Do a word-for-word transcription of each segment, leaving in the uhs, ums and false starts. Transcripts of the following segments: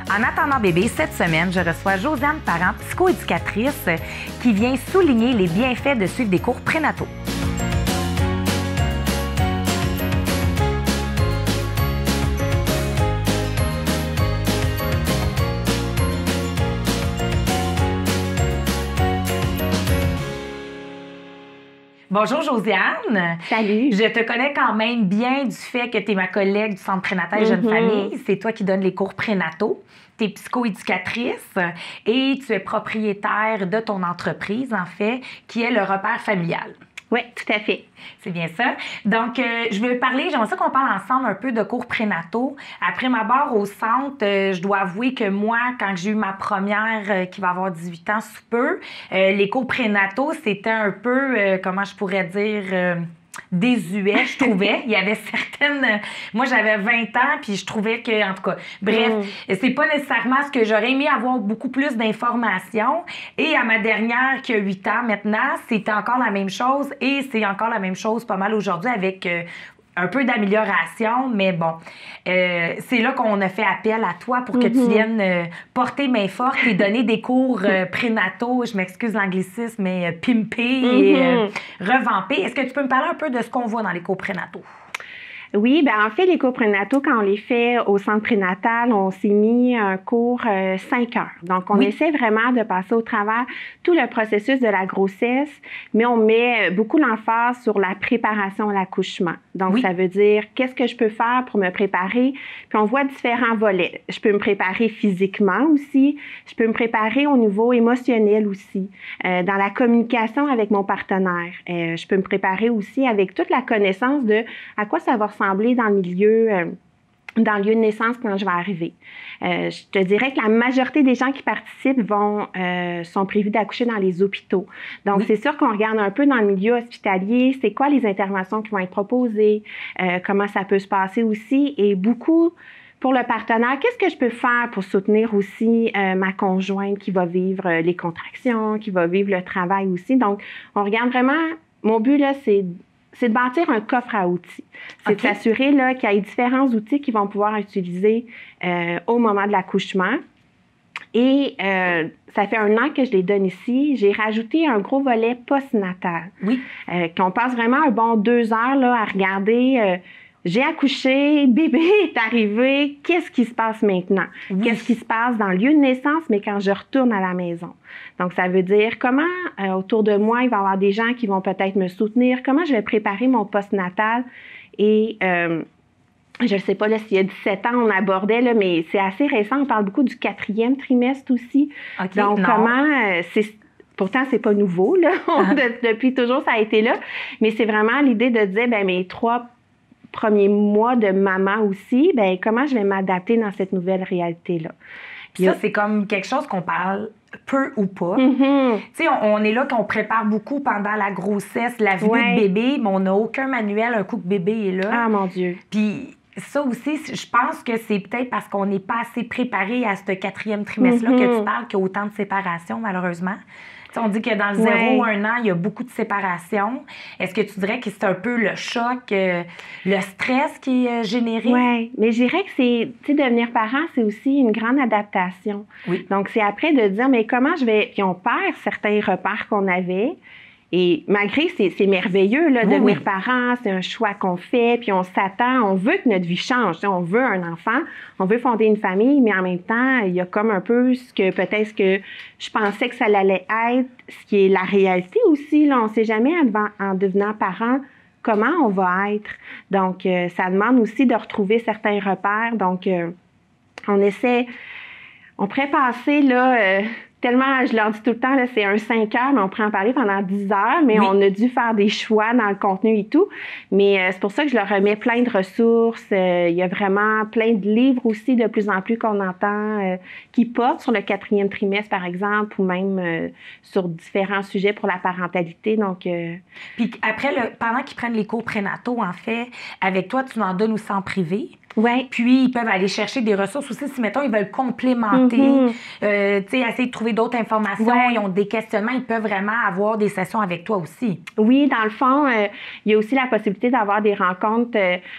En attendant bébé, cette semaine, je reçois Josiane Parent, psychoéducatrice, qui vient souligner les bienfaits de suivre des cours prénataux. Bonjour Josiane. Salut. Je te connais quand même bien du fait que tu es ma collègue du Centre prénatal Jeune Mm-hmm. Famille. C'est toi qui donnes les cours prénataux. Tu es psychoéducatrice et tu es propriétaire de ton entreprise, en fait, qui est le repère familial. Oui, tout à fait. C'est bien ça. Donc, euh, je veux parler, j'aimerais ça qu'on parle ensemble un peu de cours prénataux. Après ma barre au centre, euh, je dois avouer que moi, quand j'ai eu ma première, euh, qui va avoir dix-huit ans sous peu, euh, les cours prénataux, c'était un peu, euh, comment je pourrais dire... Euh, désuet, je trouvais. Il y avait certaines... Moi, j'avais vingt ans, puis je trouvais que, en tout cas, bref, mm. c'est pas nécessairement ce que j'aurais aimé avoir beaucoup plus d'informations. Et à ma dernière, qui a huit ans maintenant, c'était encore la même chose. Et c'est encore la même chose pas mal aujourd'hui avec... Euh, un peu d'amélioration, mais bon, euh, c'est là qu'on a fait appel à toi pour que mm-hmm. tu viennes euh, porter main forte et donner des cours euh, prénataux, je m'excuse l'anglicisme, mais euh, pimpés mm-hmm. et euh, revampés. Est-ce que tu peux me parler un peu de ce qu'on voit dans les cours prénataux? Oui, bien en fait, les cours prénataux, quand on les fait au centre prénatal, on s'est mis un cours euh, cinq heures. Donc, on oui. essaie vraiment de passer au travers tout le processus de la grossesse, mais on met beaucoup l'emphase sur la préparation à l'accouchement. Donc, oui. ça veut dire qu'est-ce que je peux faire pour me préparer. Puis, on voit différents volets. Je peux me préparer physiquement aussi. Je peux me préparer au niveau émotionnel aussi, euh, dans la communication avec mon partenaire. Euh, je peux me préparer aussi avec toute la connaissance de à quoi ça va ressembler dans le milieu, euh, dans le lieu de naissance quand je vais arriver. Euh, je te dirais que la majorité des gens qui participent vont, euh, sont prévus d'accoucher dans les hôpitaux. Donc, oui. c'est sûr qu'on regarde un peu dans le milieu hospitalier, c'est quoi les interventions qui vont être proposées, euh, comment ça peut se passer aussi, et beaucoup pour le partenaire, qu'est-ce que je peux faire pour soutenir aussi euh, ma conjointe qui va vivre euh, les contractions, qui va vivre le travail aussi. Donc, on regarde vraiment, mon but là, c'est c'est de bâtir un coffre à outils. C'est okay. de s'assurer là, qu'il y ait différents outils qu'ils vont pouvoir utiliser euh, au moment de l'accouchement. Et euh, ça fait un an que je les donne ici. J'ai rajouté un gros volet postnatal. Oui. Euh, qu'on passe vraiment un bon deux heures là, à regarder... Euh, j'ai accouché, bébé est arrivé, qu'est-ce qui se passe maintenant? Oui. Qu'est-ce qui se passe dans le lieu de naissance, mais quand je retourne à la maison? Donc, ça veut dire comment, euh, autour de moi, il va y avoir des gens qui vont peut-être me soutenir, comment je vais préparer mon postnatal. Et euh, je ne sais pas là, s'il y a dix-sept ans, on abordait, là, mais c'est assez récent, on parle beaucoup du quatrième trimestre aussi. Okay, Donc, non. comment... Euh, c'est Pourtant, c'est pas nouveau, là. de, depuis toujours, ça a été là. Mais c'est vraiment l'idée de dire, ben mes trois premiers mois de maman aussi, ben comment je vais m'adapter dans cette nouvelle réalité-là. Puis ça, c'est comme quelque chose qu'on parle peu ou pas. Mm-hmm. Tu sais, on, on est là qu'on prépare beaucoup pendant la grossesse, la venue ouais. de bébé, mais on n'a aucun manuel, un coup que bébé est là. Ah, mon Dieu! Puis ça aussi, je pense que c'est peut-être parce qu'on n'est pas assez préparé à ce quatrième trimestre-là mm-hmm. que tu parles qu'il y a autant de séparations, malheureusement. T'sais, on dit que dans le zéro à un an, il y a beaucoup de séparations. Est-ce que tu dirais que c'est un peu le choc, euh, le stress qui est euh, généré? Oui, mais je dirais que c'est, tu sais, devenir parent, c'est aussi une grande adaptation. Oui. Donc, c'est après de dire, mais comment je vais... Puis on perd certains repères qu'on avait. Et malgré, c'est, c'est merveilleux, là, oui, devenir oui. parent, c'est un choix qu'on fait, puis on s'attend, on veut que notre vie change, on veut un enfant, on veut fonder une famille, mais en même temps, il y a comme un peu ce que peut-être ce que je pensais que ça allait être, ce qui est la réalité aussi, là, on ne sait jamais en, en devenant parent comment on va être. Donc, euh, ça demande aussi de retrouver certains repères, donc euh, on essaie, on pourrait passer, là... Euh, tellement, je leur dis tout le temps, là, c'est un cinq heures, mais on pourrait en parler pendant dix heures, mais oui. on a dû faire des choix dans le contenu et tout. Mais euh, c'est pour ça que je leur remets plein de ressources. Euh, il y a vraiment plein de livres aussi, de plus en plus qu'on entend, euh, qui portent sur le quatrième trimestre, par exemple, ou même euh, sur différents sujets pour la parentalité. Donc, euh... Puis après, le, pendant qu'ils prennent les cours prénataux, en fait, avec toi, tu en donnes aussi en privé. Ouais. Puis, ils peuvent aller chercher des ressources aussi si, mettons, ils veulent complémenter, mm-hmm. euh, tu sais, essayer de trouver d'autres informations, ouais. ils ont des questionnements, ils peuvent vraiment avoir des sessions avec toi aussi. Oui, dans le fond, euh, il y a aussi la possibilité d'avoir des rencontres... Euh,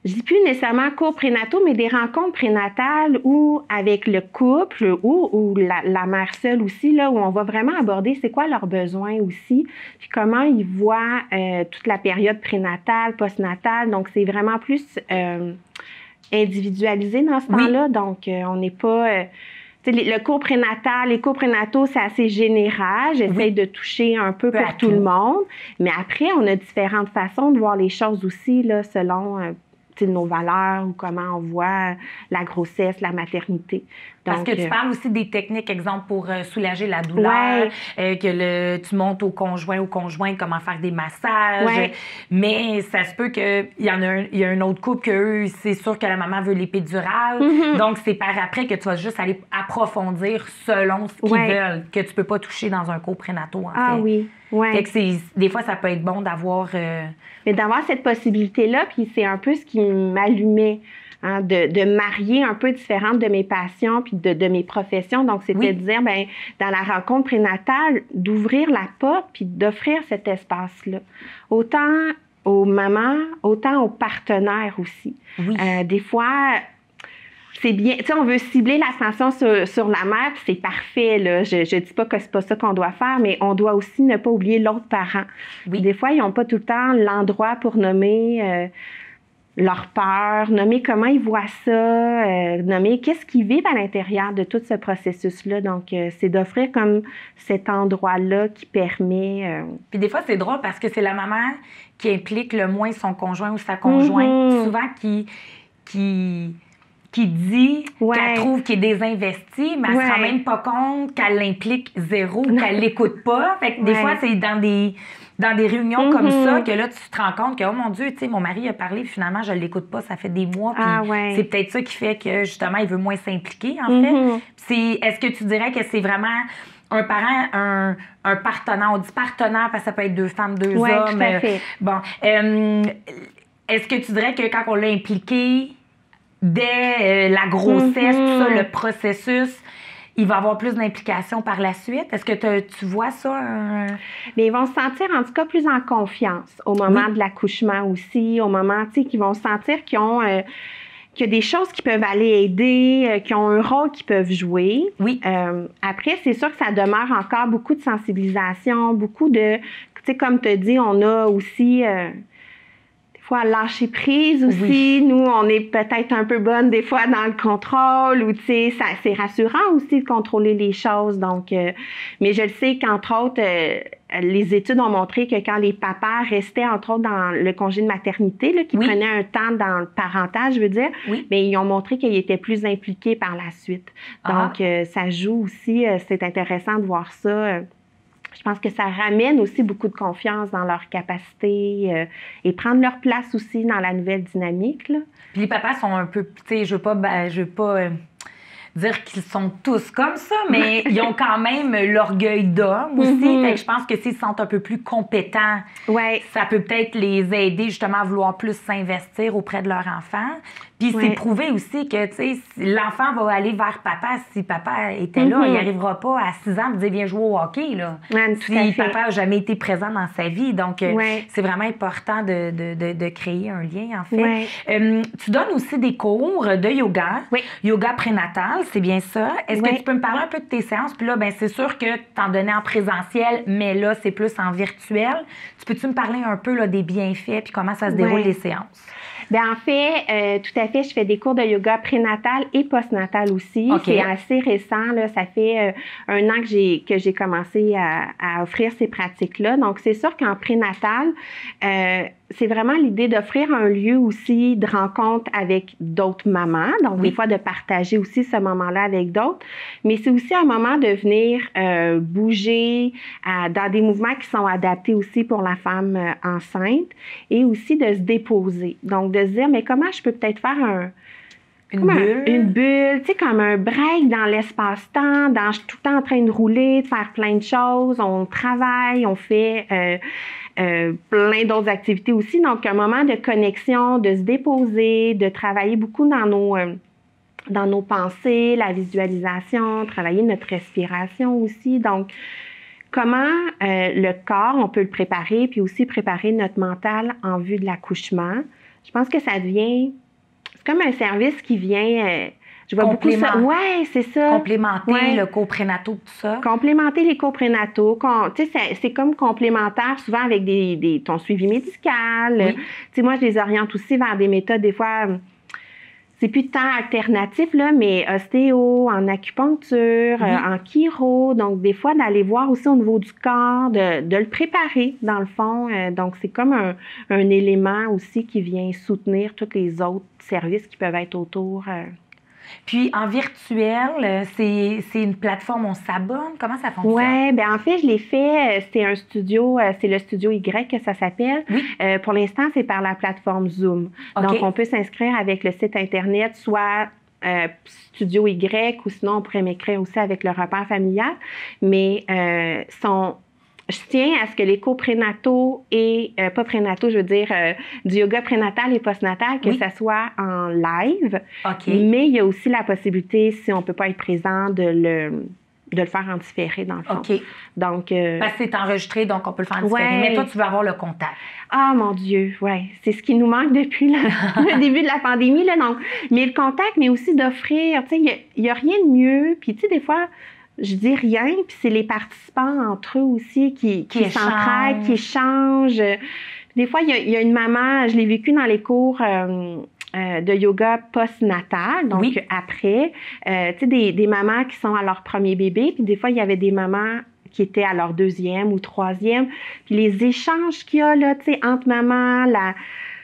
je dis plus nécessairement cours prénataux, mais des rencontres prénatales où, avec le couple ou, ou la, la mère seule aussi, là, où on va vraiment aborder c'est quoi leurs besoins aussi, puis comment ils voient euh, toute la période prénatale, postnatale. Donc, c'est vraiment plus euh, individualisé dans ce Oui. temps-là. Donc, euh, on n'est pas... Euh, le cours prénatal, les cours prénataux, c'est assez général. J'essaie oui. de toucher un peu, peu pour tout, tout le monde. Mais après, on a différentes façons de voir les choses aussi, là, selon euh, nos valeurs ou comment on voit la grossesse, la maternité. Donc, Parce que tu euh, parles aussi des techniques, exemple, pour euh, soulager la douleur, ouais. euh, que le, tu montes au conjoint ou conjointe comment faire des massages. Ouais. Mais ça se peut qu'il y en a un, il y a un autre couple que eux, c'est sûr que la maman veut l'épidurale. Mm-hmm. Donc, c'est par après que tu vas juste aller approfondir selon ce qu'ils ouais. veulent, que tu peux pas toucher dans un cours prénatal, en ah, fait. oui. Ouais. Fait que c'est, des fois, ça peut être bon d'avoir... Euh... Mais d'avoir cette possibilité-là, puis c'est un peu ce qui m'allumait. Hein, de, de marier un peu différentes de mes passions puis de, de mes professions. Donc, c'était oui. de dire, bien, dans la rencontre prénatale, d'ouvrir la porte puis d'offrir cet espace-là. Autant aux mamans, autant aux partenaires aussi. Oui. Euh, des fois, c'est bien, tu sais, on veut cibler l'attention sur, sur la mère, puis c'est parfait, là. Je ne dis pas que c'est pas ça qu'on doit faire, mais on doit aussi ne pas oublier l'autre parent. Oui. Des fois, ils n'ont pas tout le temps l'endroit pour nommer... Euh, leur peur, nommer comment ils voient ça, euh, nommer qu'est-ce qu'ils vivent à l'intérieur de tout ce processus-là. Donc, euh, c'est d'offrir comme cet endroit-là qui permet... Euh... Puis des fois, c'est drôle parce que c'est la maman qui implique le moins son conjoint ou sa conjointe, mm-hmm. souvent qui... qui... qui dit ouais. qu'elle trouve qu'il est désinvesti, mais elle ouais. se rend même pas compte qu'elle l'implique zéro, qu'elle l'écoute pas. Fait que des ouais. fois, c'est dans des... dans des réunions mm-hmm. comme ça, que là, tu te rends compte que, oh mon Dieu, tu sais, mon mari a parlé, finalement, je ne l'écoute pas, ça fait des mois, puis ah, ouais. c'est peut-être ça qui fait que, justement, il veut moins s'impliquer, en mm-hmm. fait. C'est, est-ce que tu dirais que c'est vraiment un parent, un, un partenaire, on dit partenaire parce que ça peut être deux femmes, deux ouais, hommes. Tout à fait. Bon, euh, est-ce que tu dirais que quand on l'a impliqué dès euh, la grossesse, mm-hmm. tout ça, le processus, il va avoir plus d'implication par la suite? Est-ce que te, tu vois ça? Un... Bien, ils vont se sentir, en tout cas, plus en confiance au moment oui. de l'accouchement aussi, au moment, tu sais, qu'ils vont sentir qu'ils ont... Euh, qu'il y a des choses qui peuvent aller aider, euh, qui ont un rôle qu'ils peuvent jouer. Oui. Euh, après, c'est sûr que ça demeure encore beaucoup de sensibilisation, beaucoup de... Tu sais, comme tu as dit, on a aussi... Euh, fois lâcher prise aussi. Oui. Nous, on est peut-être un peu bonne des fois dans le contrôle ou, tu sais, ça, c'est rassurant aussi de contrôler les choses. Donc, euh, mais je le sais qu'entre autres, euh, les études ont montré que quand les papas restaient, entre autres, dans le congé de maternité, là, qui oui. prenaient un temps dans le parentage, je veux dire, oui. mais ils ont montré qu'ils étaient plus impliqués par la suite. Donc, ah. euh, ça joue aussi, euh, c'est intéressant de voir ça. Euh, Je pense que ça ramène aussi beaucoup de confiance dans leur capacité euh, et prendre leur place aussi dans la nouvelle dynamique, là. Puis les papas sont un peu, tu sais, je veux pas, ben, je veux pas euh, dire qu'ils sont tous comme ça, mais ils ont quand même l'orgueil d'homme aussi. Mm-hmm. Fait que je pense que s'ils se sentent un peu plus compétents, ouais. ça peut peut-être les aider justement à vouloir plus s'investir auprès de leur enfant. Puis ouais. c'est prouvé aussi que, tu sais, l'enfant va aller vers papa. Si papa était mm-hmm. là, il n'arrivera pas à six ans et dire « Viens jouer au hockey ». Là. Ouais, puis papa n'a jamais été présent dans sa vie. Donc, ouais. c'est vraiment important de, de, de, de créer un lien, en fait. Ouais. Euh, tu donnes aussi des cours de yoga, oui. yoga prénatal, c'est bien ça. Est-ce oui. que tu peux me parler un peu de tes séances? Puis là, ben, c'est sûr que tu en donnais en présentiel, mais là, c'est plus en virtuel. Tu peux-tu me parler un peu là, des bienfaits puis comment ça se déroule ouais. les séances? Bien, en fait, euh, tout à fait, je fais des cours de yoga prénatal et postnatal aussi. Okay. C'est assez récent, là. Ça fait euh, un an que j'ai que j'ai commencé à, à offrir ces pratiques-là. Donc, c'est sûr qu'en prénatal, euh, c'est vraiment l'idée d'offrir un lieu aussi de rencontre avec d'autres mamans. Donc, oui. des fois, de partager aussi ce moment-là avec d'autres. Mais c'est aussi un moment de venir euh, bouger euh, dans des mouvements qui sont adaptés aussi pour la femme euh, enceinte et aussi de se déposer. Donc, de se dire, mais comment je peux peut-être faire un... Une bulle. Un, une bulle, tu sais, comme un break dans l'espace-temps, dans, je suis tout le temps en train de rouler, de faire plein de choses, on travaille, on fait euh, euh, plein d'autres activités aussi. Donc, un moment de connexion, de se déposer, de travailler beaucoup dans nos, euh, dans nos pensées, la visualisation, travailler notre respiration aussi. Donc, comment euh, le corps, on peut le préparer, puis aussi préparer notre mental en vue de l'accouchement. je pense que ça devient, c'est comme un service qui vient, euh, je vois beaucoup ça. Oui, c'est ça. Complémenter ouais. le cours prénataux, tout ça. Complémenter les cours prénataux. Tu sais, c'est comme complémentaire souvent avec des, des, ton suivi médical. Oui. Tu sais, moi, je les oriente aussi vers des méthodes, des fois, c'est plus de temps alternatif, là, mais ostéo, en acupuncture, oui. euh, en chiro. Donc, des fois, d'aller voir aussi au niveau du corps, de, de le préparer, dans le fond. Euh, donc, c'est comme un, un élément aussi qui vient soutenir tous les autres services qui peuvent être autour. Euh, Puis, en virtuel, c'est une plateforme, on s'abonne? Comment ça fonctionne? Oui, bien en fait, je l'ai fait, c'est un studio, c'est le studio Y que ça s'appelle. Oui. Euh, pour l'instant, c'est par la plateforme Zoom. Okay. Donc, on peut s'inscrire avec le site Internet, soit euh, Studio Y, ou sinon, on pourrait m'écrire aussi avec le repère familial. Mais euh, son... Je tiens à ce que les cours prénataux et, euh, pas prénataux, je veux dire, euh, du yoga prénatal et postnatal, que oui. ça soit en live. Okay. Mais il y a aussi la possibilité, si on ne peut pas être présent, de le, de le faire en différé, dans le fond. OK. Donc, euh, parce que c'est enregistré, donc on peut le faire en différé. Ouais. Mais toi, tu veux avoir le contact. Ah, mon Dieu, oui. C'est ce qui nous manque depuis la, le début de la pandémie, là. Donc, mais le contact, mais aussi d'offrir, tu sais, il n'y a, a rien de mieux. Puis, tu sais, des fois, je dis rien, puis c'est les participants entre eux aussi qui, qui, qui s'entraident, qui échangent. Des fois, il y, y a une maman, je l'ai vécu dans les cours euh, euh, de yoga post-natal, donc oui. après, euh, tu sais, des, des mamans qui sont à leur premier bébé, puis des fois, il y avait des mamans qui étaient à leur deuxième ou troisième, puis les échanges qu'il y a, là, tu sais, entre mamans, la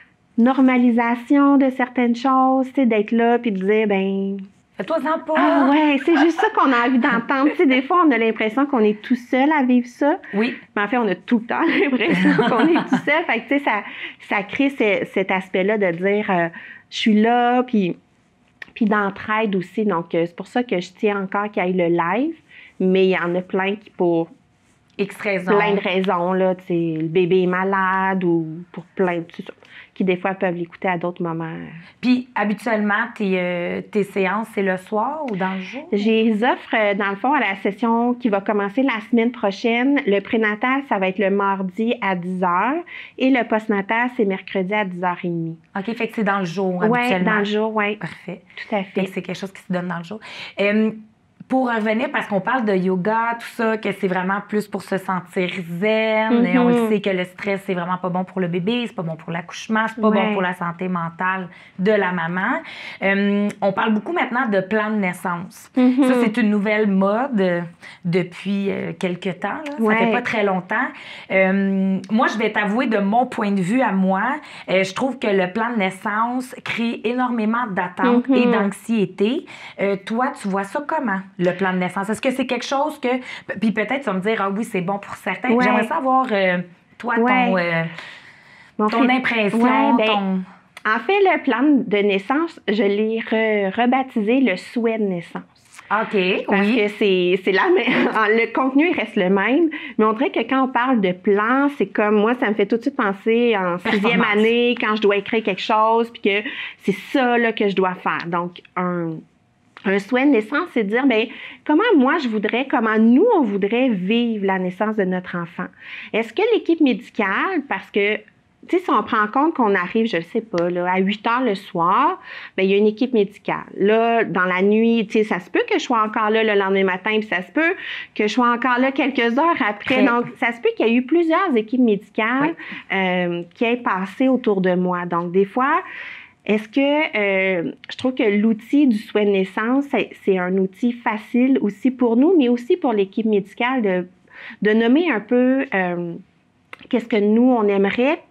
normalisation de certaines choses, tu sais, d'être là, puis de dire, ben fais-toi-en pas! Ah ouais, c'est juste ça qu'on a envie d'entendre. Tu sais, des fois, on a l'impression qu'on est tout seul à vivre ça. Oui. Mais en fait, on a tout le temps l'impression qu'on est tout seul. Fait que, tu sais, ça, ça crée ce, cet aspect-là de dire, euh, je suis là, puis, puis d'entraide aussi. Donc, euh, c'est pour ça que je tiens encore qu'il y ait le live. Mais il y en a plein qui, pour X raisons. plein de raisons, là, tu sais, le bébé est malade ou pour plein de choses, qui des fois peuvent l'écouter à d'autres moments. Puis, habituellement, tes, euh, tes séances, c'est le soir ou dans le jour? J'ai les offres, euh, dans le fond, à la session qui va commencer la semaine prochaine. Le prénatal, ça va être le mardi à dix heures et le postnatal, c'est mercredi à dix heures trente. OK, fait que c'est dans le jour, ouais, habituellement. Oui, dans le jour, oui. Parfait. Tout à fait. Fait que c'est quelque chose qui se donne dans le jour. Euh, Pour revenir, parce qu'on parle de yoga, tout ça, que c'est vraiment plus pour se sentir zen, Mm-hmm. et on le sait que le stress, c'est vraiment pas bon pour le bébé, c'est pas bon pour l'accouchement, c'est pas ouais. bon pour la santé mentale de la maman. Euh, on parle beaucoup maintenant de plan de naissance. Mm-hmm. Ça, c'est une nouvelle mode euh, depuis euh, quelques temps, là. Ça ouais. fait pas très longtemps. Euh, moi, je vais t'avouer, de mon point de vue à moi, euh, je trouve que le plan de naissance crée énormément d'attentes Mm-hmm. et d'anxiété. Euh, toi, tu vois ça comment? Le plan de naissance. Est-ce que c'est quelque chose que... Puis peut-être tu vas me dire, ah oui, c'est bon pour certains. Ouais. J'aimerais savoir, euh, toi, ouais. ton, euh, Bon, ton fait, impression, ouais, ben, ton... En fait, le plan de naissance, je l'ai re rebaptisé le souhait de naissance. OK, Parce oui. que c'est, c'est la même. Le contenu reste le même, mais on dirait que quand on parle de plan, c'est comme moi, ça me fait tout de suite penser en sixième année, quand je dois écrire quelque chose, puis que c'est ça là, que je dois faire. Donc, un, un souhait de naissance, c'est de dire, bien, comment moi je voudrais, comment nous, on voudrait vivre la naissance de notre enfant. Est-ce que l'équipe médicale, parce que tu sais, si on prend en compte qu'on arrive, je ne sais pas, là, à huit heures le soir, bien, il y a une équipe médicale. Là, dans la nuit, tu sais, ça se peut que je sois encore là le lendemain matin, puis ça se peut que je sois encore là quelques heures après. Donc, ça se peut qu'il y ait eu plusieurs équipes médicales oui. euh, qui aient passé autour de moi. Donc, des fois, est-ce que euh, je trouve que l'outil du souhait de naissance, c'est, c'est un outil facile aussi pour nous, mais aussi pour l'équipe médicale de, de nommer un peu euh, qu'est-ce que nous, on aimerait.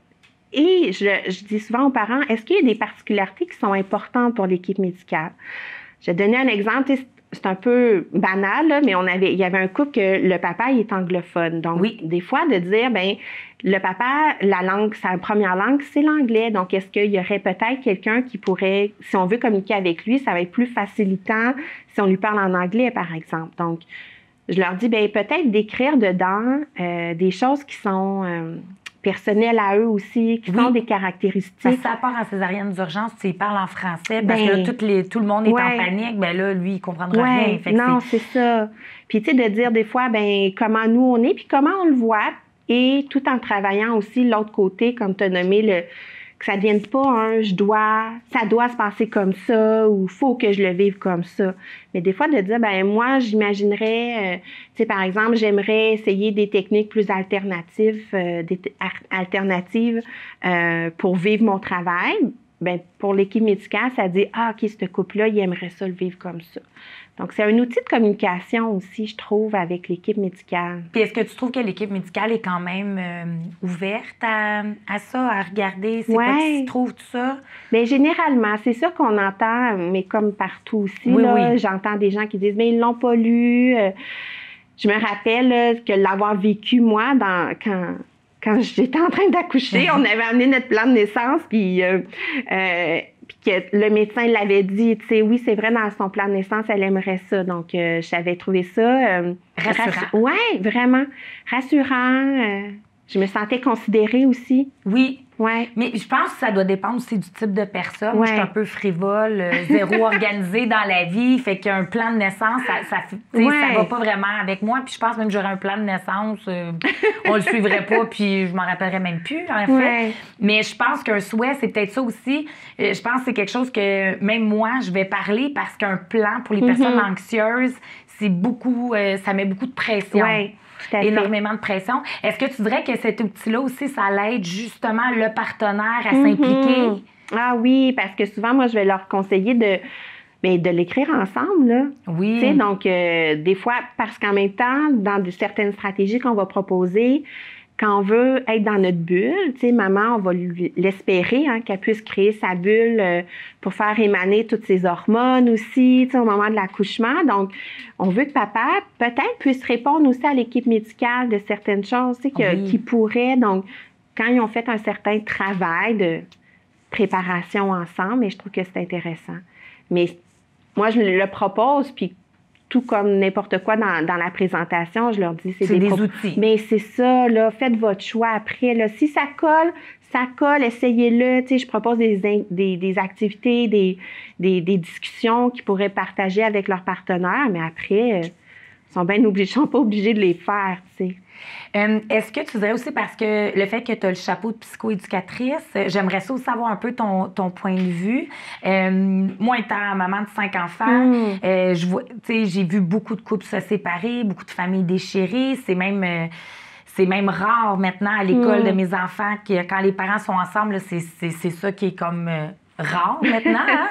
Et je, je dis souvent aux parents, est-ce qu'il y a des particularités qui sont importantes pour l'équipe médicale? Je vais donner un exemple, c'est un peu banal, là, mais on avait, il y avait un couple que le papa il est anglophone. Donc, oui. des fois, de dire, bien, le papa, la langue, sa première langue, c'est l'anglais. Donc, est-ce qu'il y aurait peut-être quelqu'un qui pourrait, si on veut communiquer avec lui, ça va être plus facilitant si on lui parle en anglais, par exemple. Donc, je leur dis, bien, peut-être d'écrire dedans euh, des choses qui sont... Euh, personnels à eux aussi, qui oui. sont des caractéristiques. Parce que ça part en césarienne d'urgence, tu sais, il parle en français, parce ben, que là, tout, les, tout le monde est ouais. en panique, bien là, lui, il ne comprendra ouais. rien. Fait non, c'est... c'est ça. Puis, tu sais, de dire des fois, ben comment nous on est, puis comment on le voit, et tout en travaillant aussi l'autre côté, comme tu as nommé, le, que ça ne devienne pas un « je dois, ça doit se passer comme ça » ou « faut que je le vive comme ça ». Mais des fois, de dire, ben moi, j'imaginerais, euh, tu sais, par exemple, j'aimerais essayer des techniques plus alternatives, euh, des alternatives euh, pour vivre mon travail. Ben, pour l'équipe médicale, ça dit « Ah, OK, ce couple-là, il aimerait ça le vivre comme ça ». Donc, c'est un outil de communication aussi, je trouve, avec l'équipe médicale. Puis, est-ce que tu trouves que l'équipe médicale est quand même euh, ouverte à, à ça, à regarder c'est ouais. quoi qui se trouve, tout ça? Bien, généralement, c'est ça qu'on entend, mais comme partout aussi, oui, là, oui. j'entends des gens qui disent « Mais ils l'ont pas lu. » Je me rappelle là, que l'avoir vécu, moi, dans, quand... Quand j'étais en train d'accoucher, on avait amené notre plan de naissance, puis, euh, euh, puis que le médecin l'avait dit, tu sais, oui, c'est vrai, dans son plan de naissance, elle aimerait ça. Donc, euh, j'avais trouvé ça... Euh, rassurant. Rassu- oui, vraiment. Rassurant. Euh, je me sentais considérée aussi. Oui. Ouais. Mais je pense que ça doit dépendre aussi du type de personne. Ouais. Moi, je suis un peu frivole, euh, zéro organisée dans la vie. Fait qu'un plan de naissance, ça, ça, ouais. ça va pas vraiment avec moi. Puis je pense même que j'aurais un plan de naissance, euh, on le suivrait pas, puis je m'en rappellerais même plus, en fait. Ouais. Mais je pense qu'un souhait, c'est peut-être ça aussi. Euh, je pense que c'est quelque chose que même moi, je vais parler parce qu'un plan pour les personnes mm-hmm. anxieuses, c'est beaucoup, euh, ça met beaucoup de pression. Ouais. Énormément de pression. Est-ce que tu dirais que cet outil-là aussi, ça l'aide justement le partenaire à mm-hmm. s'impliquer? Ah oui, parce que souvent, moi, je vais leur conseiller de, bien, de l'écrire ensemble, là. Oui. Tu sais, donc, euh, des fois, parce qu'en même temps, dans de, certaines stratégies qu'on va proposer, quand on veut être dans notre bulle, tu sais, maman, on va l'espérer, hein, qu'elle puisse créer sa bulle euh, pour faire émaner toutes ses hormones aussi, tu sais, au moment de l'accouchement. Donc, on veut que papa, peut-être, puisse répondre aussi à l'équipe médicale de certaines choses, tu sais, oui. qui pourraient. Donc, quand ils ont fait un certain travail de préparation ensemble, et je trouve que c'est intéressant. Mais moi, je le propose, puis tout comme n'importe quoi dans, dans la présentation, je leur dis, c'est, c'est des, des pro- outils. Mais c'est ça, là, faites votre choix après. Là. Si ça colle, ça colle, essayez-le. Tu sais, je propose des, des, des activités, des, des, des discussions qu'ils pourraient partager avec leurs partenaires, mais après, ils sont bien obligés, sont pas obligés de les faire, tu sais. Euh, est-ce que tu dirais aussi, parce que le fait que tu as le chapeau de psychoéducatrice, j'aimerais ça aussi savoir un peu ton, ton point de vue. Euh, moi, étant maman de cinq enfants, mm. euh, je vois, tu sais, j'ai vu beaucoup de couples se séparer, beaucoup de familles déchirées. C'est même... Euh, C'est même rare maintenant à l'école mm. de mes enfants que quand les parents sont ensemble, c'est, c'est, c'est ça qui est comme euh, rare maintenant. Hein?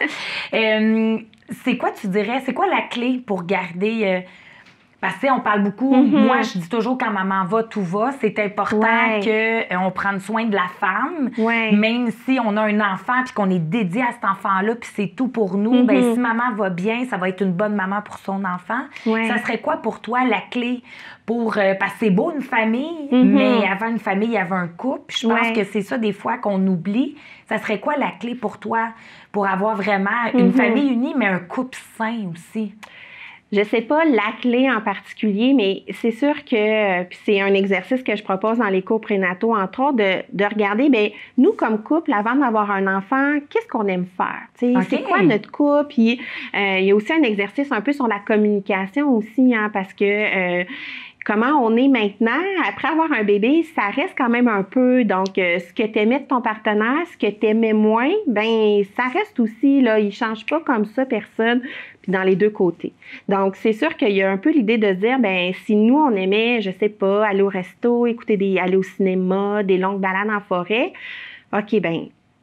euh, c'est quoi, tu dirais, c'est quoi la clé pour garder... Euh, parce que, on parle beaucoup, mm-hmm. moi, je dis toujours, quand maman va, tout va. C'est important ouais. qu'on prenne soin de la femme, ouais. même si on a un enfant puis qu'on est dédié à cet enfant-là puis c'est tout pour nous. Mm-hmm. Bien, si maman va bien, ça va être une bonne maman pour son enfant. Ouais. Ça serait quoi pour toi la clé pour... Euh, parce que c'est beau, une famille, mm-hmm. mais avant une famille, il y avait un couple. Je pense ouais. que c'est ça, des fois, qu'on oublie. Ça serait quoi la clé pour toi pour avoir vraiment une mm-hmm. famille unie, mais un couple sain aussi? Je sais pas la clé en particulier, mais c'est sûr que puis c'est un exercice que je propose dans les cours prénataux, entre autres, de, de regarder, bien, nous, comme couple, avant d'avoir un enfant, qu'est-ce qu'on aime faire? Okay. C'est quoi notre couple? Puis, euh, il y a aussi un exercice un peu sur la communication aussi, hein, parce que... Euh, comment on est maintenant, après avoir un bébé, ça reste quand même un peu, donc, euh, ce que tu aimais de ton partenaire, ce que tu aimais moins, ben ça reste aussi, là, il ne change pas comme ça, personne, puis dans les deux côtés. Donc, c'est sûr qu'il y a un peu l'idée de dire, ben si nous, on aimait, je sais pas, aller au resto, écouter des, aller au cinéma, des longues balades en forêt, OK, ben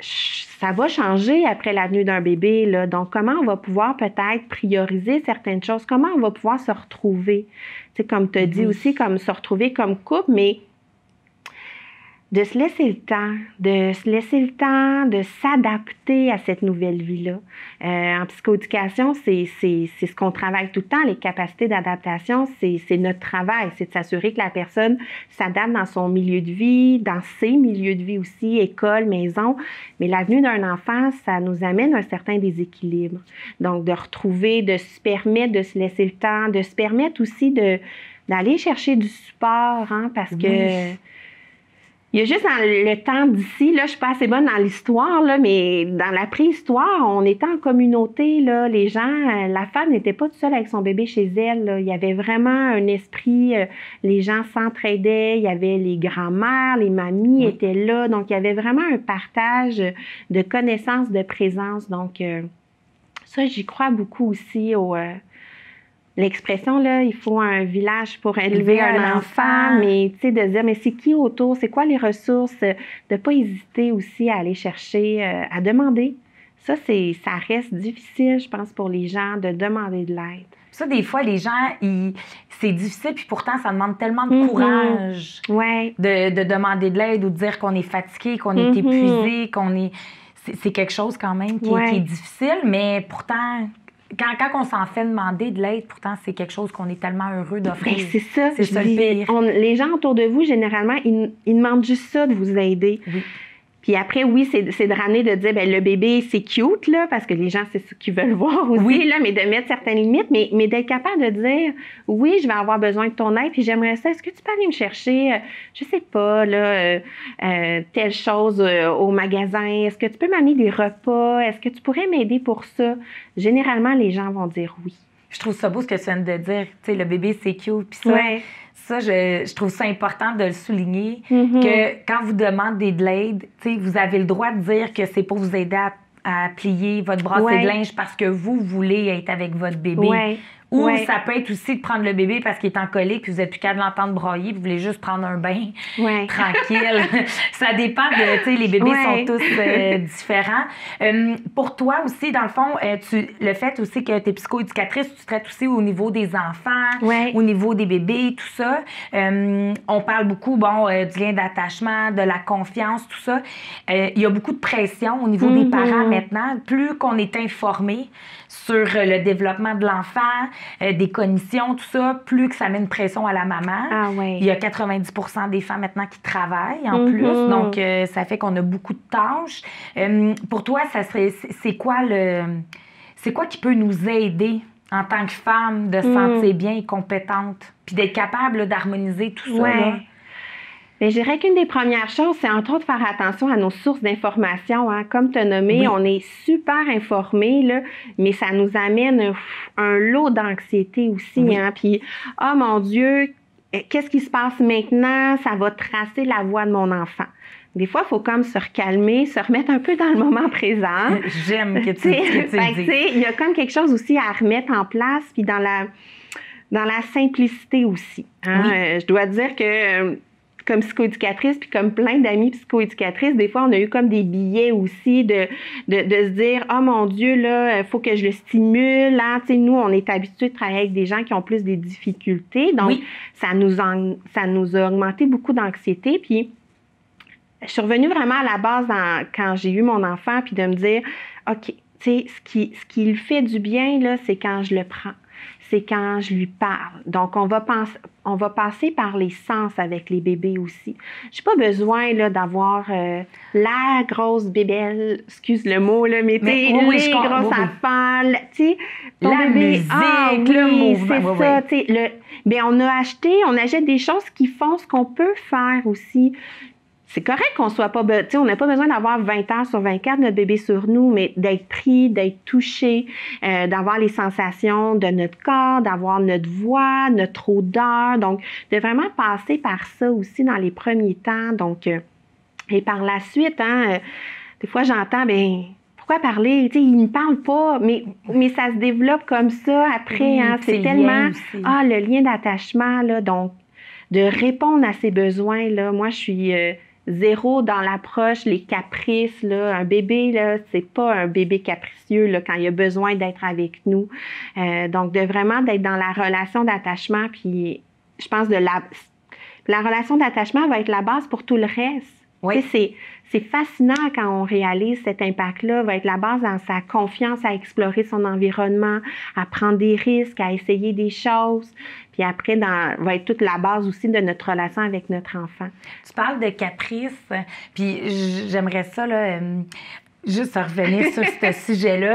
ça va changer après la venue d'un bébé, là. Donc, comment on va pouvoir peut-être prioriser certaines choses? Comment on va pouvoir se retrouver? Tu sais, comme tu as dit aussi, comme se retrouver comme couple, mais de se laisser le temps, de se laisser le temps de s'adapter à cette nouvelle vie-là. Euh, en psychoéducation, c'est, c'est, c'est ce qu'on travaille tout le temps, les capacités d'adaptation, c'est, c'est notre travail, c'est de s'assurer que la personne s'adapte dans son milieu de vie, dans ses milieux de vie aussi, école, maison. Mais la venue d'un enfant, ça nous amène un certain déséquilibre. Donc, de retrouver, de se permettre de se laisser le temps, de se permettre aussi de, d'aller chercher du support, hein, parce que... Oui. Il y a juste dans le temps d'ici, là, je suis pas assez bonne dans l'histoire, là, mais dans la préhistoire, on était en communauté, là, les gens, euh, la femme n'était pas toute seule avec son bébé chez elle, là. Il y avait vraiment un esprit, euh, les gens s'entraidaient, il y avait les grands-mères, les mamies oui. étaient là, donc il y avait vraiment un partage de connaissances, de présence, donc euh, ça, j'y crois beaucoup aussi au... Euh, L'expression, là, il faut un village pour élever un, un enfant, enfant, mais tu sais, de se dire, mais c'est qui autour, c'est quoi les ressources, de ne pas hésiter aussi à aller chercher, euh, à demander. Ça, c'est, ça reste difficile, je pense, pour les gens de demander de l'aide. Ça, des fois, les gens, ils, c'est difficile, puis pourtant, ça demande tellement de mm-hmm. courage ouais. de, de demander de l'aide ou de dire qu'on est fatigué, qu'on est mm-hmm. épuisé, qu'on est... C'est, c'est quelque chose quand même qui, ouais. qui est difficile, mais pourtant... Quand, quand on s'en fait demander de l'aide, pourtant, c'est quelque chose qu'on est tellement heureux d'offrir. Ben, c'est ça. C'est ça le pire. On, les gens autour de vous, généralement, ils, ils demandent juste ça, de vous aider. Oui. Puis après, oui, c'est, c'est de ramener, de dire, bien, le bébé, c'est cute, là, parce que les gens, c'est ce qu'ils veulent voir aussi, oui. là, mais de mettre certaines limites, mais, mais d'être capable de dire, oui, je vais avoir besoin de ton aide, puis j'aimerais ça, est-ce que tu peux aller me chercher, euh, je sais pas, là, euh, euh, telle chose euh, au magasin, est-ce que tu peux m'amener des repas, est-ce que tu pourrais m'aider pour ça? Généralement, les gens vont dire oui. Je trouve ça beau ce que tu viens de dire, tu sais, le bébé, c'est cute, puis ça... Ouais. Ça, je, je trouve ça important de le souligner, mm-hmm. que quand vous demandez de l'aide, vous avez le droit de dire que c'est pour vous aider à, à plier votre brassée ouais. de linge parce que vous voulez être avec votre bébé. Ouais. Ou ouais. ça peut être aussi de prendre le bébé parce qu'il est en colique puis vous n'êtes plus capable de l'entendre brailler puis vous voulez juste prendre un bain ouais. tranquille. Ça dépend de, tu sais, les bébés ouais. sont tous euh, différents. Euh, pour toi aussi, dans le fond, euh, tu, le fait aussi que tu es psychoéducatrice, tu traites aussi au niveau des enfants, ouais. au niveau des bébés, tout ça. Euh, on parle beaucoup, bon, euh, du lien d'attachement, de la confiance, tout ça. Euh, il y a beaucoup de pression au niveau mm-hmm. des parents maintenant. Plus qu'on est informé sur le développement de l'enfant, euh, des cognitions, tout ça, plus que ça met une pression à la maman. Ah ouais. Il y a quatre-vingt-dix pour cent des femmes maintenant qui travaillent en mm-hmm. plus, donc euh, ça fait qu'on a beaucoup de tâches. Euh, pour toi, ça serait, c'est quoi le, c'est quoi qui peut nous aider en tant que femme de se mm. sentir bien et compétente, puis d'être capable là, d'harmoniser tout ça? Ouais. Là? Bien, je dirais qu'une des premières choses, c'est entre autres faire attention à nos sources d'information. Hein. Comme tu as nommé, oui. on est super informés, là, mais ça nous amène un, un lot d'anxiété aussi. Oui. Hein. Puis, oh mon Dieu, qu'est-ce qui se passe maintenant? Ça va tracer la voie de mon enfant. Des fois, il faut comme se recalmer, se remettre un peu dans le moment présent. J'aime que tu, que tu le dises. Il y a comme quelque chose aussi à remettre en place, puis dans la, dans la simplicité aussi. Hein. Oui. Euh, je dois dire que... comme psychoéducatrice, puis comme plein d'amis psychoéducatrices, des fois, on a eu comme des billets aussi de, de, de se dire « Oh mon Dieu, là, il faut que je le stimule. Hein? » Tu sais, nous, on est habitués de travailler avec des gens qui ont plus des difficultés. Donc, oui. ça, nous en, ça nous a augmenté beaucoup d'anxiété. Puis, je suis revenue vraiment à la base dans, quand j'ai eu mon enfant, puis de me dire « OK, tu sais, ce qui, ce qui lui fait du bien, là, c'est quand je le prends. C'est quand je lui parle. Donc, on va, penser, on va passer par les sens avec les bébés aussi. Je n'ai pas besoin là, d'avoir euh, la grosse bébelle, excuse le mot, là, mais, mais tu sais, oui, les grosses oui, affaires, tu sais, ton la bébé, musique, ah, oui, le mouvement. C'est ça, tu sais, le, bien, on a acheté, on achète des choses qui font ce qu'on peut faire aussi. C'est correct qu'on soit pas... Tu sais, on n'a pas besoin d'avoir vingt heures sur vingt-quatre notre bébé sur nous, mais d'être pris, d'être touché, euh, d'avoir les sensations de notre corps, d'avoir notre voix, notre odeur. Donc, de vraiment passer par ça aussi dans les premiers temps. Donc, euh, et par la suite, hein, euh, des fois, j'entends, ben pourquoi parler? Tu sais, il ne parle pas, mais, mais ça se développe comme ça après. Oui, hein, c'est tellement... Ah, le lien d'attachement, là. Donc, de répondre à ses besoins, là. Moi, je suis... Euh, zéro dans l'approche, les caprices, là. Un bébé, là, c'est pas un bébé capricieux, là, quand il a besoin d'être avec nous. Euh, donc, de vraiment d'être dans la relation d'attachement, puis je pense de la... La relation d'attachement va être la base pour tout le reste. Oui. Tu sais, c'est, c'est fascinant quand on réalise cet impact-là, va être la base dans sa confiance à explorer son environnement, à prendre des risques, à essayer des choses. Puis après, dans, va être toute la base aussi de notre relation avec notre enfant. Tu parles de caprice, puis j'aimerais ça, là, euh, juste revenir sur ce sujet-là.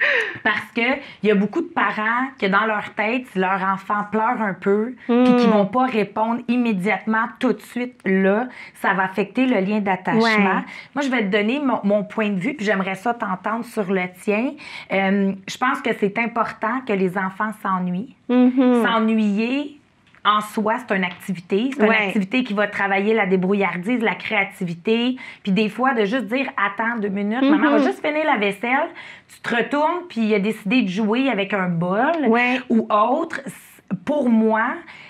Parce qu'il y a beaucoup de parents que dans leur tête, si leur enfant pleure un peu, Mm. puis qu'ils vont pas répondre immédiatement tout de suite là, ça va affecter le lien d'attachement. Ouais. Moi, je vais te donner mon, mon point de vue, puis j'aimerais ça t'entendre sur le tien. Euh, je pense que c'est important que les enfants s'ennuient. Mhm. S'ennuyer, en soi, c'est une activité. C'est une Ouais. activité qui va travailler la débrouillardise, la créativité. Puis des fois, de juste dire « Attends deux minutes, maman va Mhm. juste finir la vaisselle. » Tu te retournes, puis il a décidé de jouer avec un bol Ouais. ou autre. Pour moi,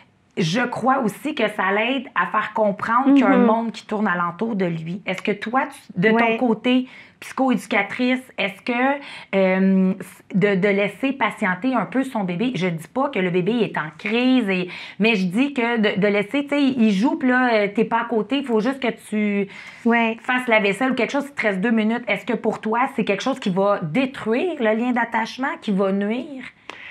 je crois aussi que ça l'aide à faire comprendre qu'il y a un Mhm. monde qui tourne alentour de lui. Est-ce que toi, tu- de Ouais. ton côté, psychoéducatrice, est-ce que euh, de, de laisser patienter un peu son bébé, je dis pas que le bébé est en crise, et, mais je dis que de, de laisser, tu sais, il joue, puis là, euh, t'es pas à côté, il faut juste que tu Ouais. fasses la vaisselle ou quelque chose qui te reste deux minutes. Est-ce que pour toi, c'est quelque chose qui va détruire le lien d'attachement, qui va nuire?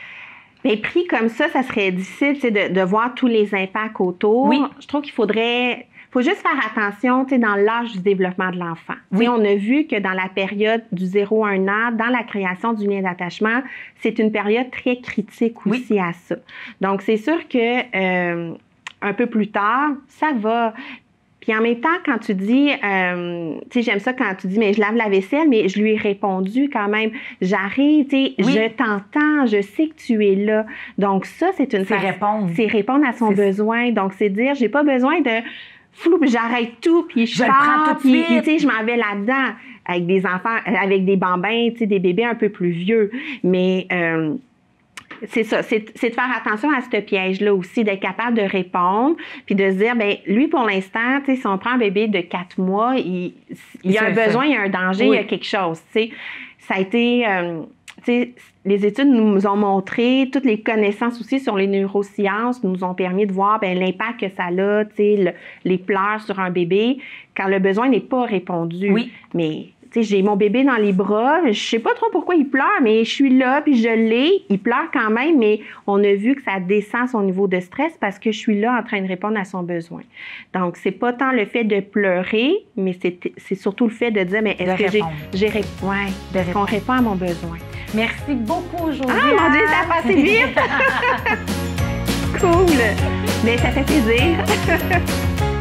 Mais pris comme ça, ça serait difficile, tu sais, de, de voir tous les impacts autour. Oui. Je trouve qu'il faudrait... faut juste faire attention, tu sais, dans l'âge du développement de l'enfant. Tu Oui. sais, on a vu que dans la période du zéro à un an, dans la création du lien d'attachement, c'est une période très critique Oui. aussi à ça. Donc, c'est sûr que euh, un peu plus tard, ça va. Puis en même temps, quand tu dis, euh, tu sais, j'aime ça quand tu dis, mais je lave la vaisselle, mais je lui ai répondu quand même, j'arrive, tu sais, Oui. je t'entends, je sais que tu es là. Donc ça, c'est une C'est façon- répondre. C'est répondre à son C'est- besoin. Donc c'est dire, j'ai pas besoin de flou, puis j'arrête tout, puis je, Je le pars, prends tout de puis, suite. puis, tu sais, je m'en vais là-dedans avec des enfants, avec des bambins, tu sais, des bébés un peu plus vieux. Mais euh, c'est ça, c'est c'est de faire attention à ce piège-là aussi, d'être capable de répondre, puis de se dire, bien, lui, pour l'instant, tu sais, si on prend un bébé de quatre mois, il, il y a un C'est ça. besoin, il y a un danger, Oui. il y a quelque chose, tu sais. Ça a été, euh, tu sais, les études nous ont montré, toutes les connaissances aussi sur les neurosciences nous ont permis de voir bien, l'impact que ça a, tu sais, le- les pleurs sur un bébé, quand le besoin n'est pas répondu. Oui. Mais tu sais, j'ai mon bébé dans les bras, je sais pas trop pourquoi il pleure, mais je suis là, puis je l'ai. Il pleure quand même, mais on a vu que ça descend son niveau de stress parce que je suis là en train de répondre à son besoin. Donc, c'est pas tant le fait de pleurer, mais c'est c'est surtout le fait de dire, mais est-ce De que j'ai... répondre. j'ai ré- ouais, De est-ce qu'on répondre. répond à mon besoin? Merci beaucoup, Josiane. Ah, mon Dieu, ça a passé vite! Cool! Mais ça fait plaisir.